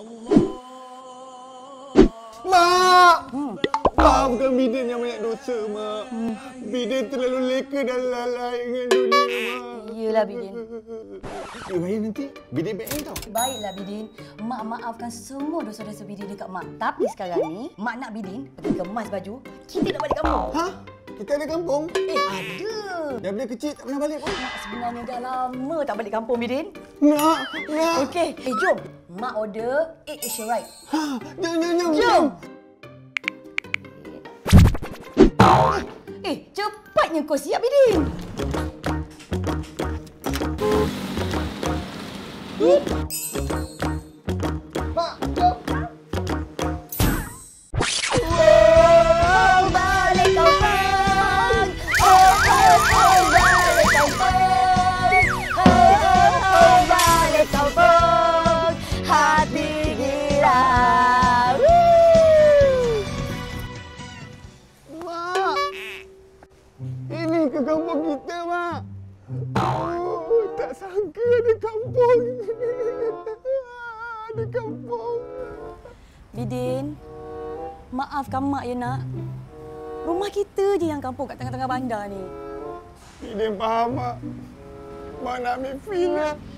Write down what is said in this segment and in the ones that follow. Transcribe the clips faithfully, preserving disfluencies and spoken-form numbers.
Mak! Hmm. Maafkan Bidin yang banyak dosa, Mak. Hmm. Bidin terlalu leka dan lalai dengan dunia, Mak. Iyalah, Bidin. Eh, Raya nanti Bidin baik tau. Baiklah, Bidin. Mak maafkan semua dosa-dosa Bidin dekat Mak. Tapi sekarang ni, Mak nak Bidin pergi kemas baju. Kita nak balik kampung. Hah? Kita ada kampung? Eh, ada. Daripada kecil tak pernah balik pun. Mak sebenarnya dah lama tak balik kampung, Bidin. Nak, nak. Okey. Eh, jom. Mak order eight Asia Ride. Ha, jom, jom, jom. Jom. Eh, cepatnya kau siap, Bidin. Mak, jom. Oh, balik kampung. Oh, oh, oh, balik kampung. Oh, oh, balik kampung. Hati gila. Mak, ini ke kampung kita, Mak. Oh, tak sangka ada kampung. Ada kampung. Bidin, maafkan Mak ya nak. Rumah kita je yang kampung kat tengah-tengah bandar ni. Bidin faham, Mak. Mak nak ambil film.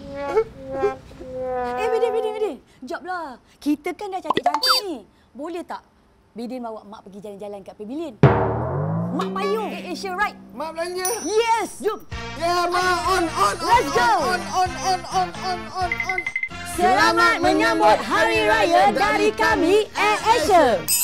Eh, Bidin, Bidin, Bidin. Joblah. Kita kan dah cantik-cantik ni. Boleh tak Bidin bawa Mak pergi jalan-jalan kat Pavilion? Mak payung eh, Asia Ride. Mak belanja. Yes, jom. Ya, Mak. On, on, on. Let's go. On, on, on, on, on, on, on. Selamat menyambut Hari Raya dari kami, Air Asia.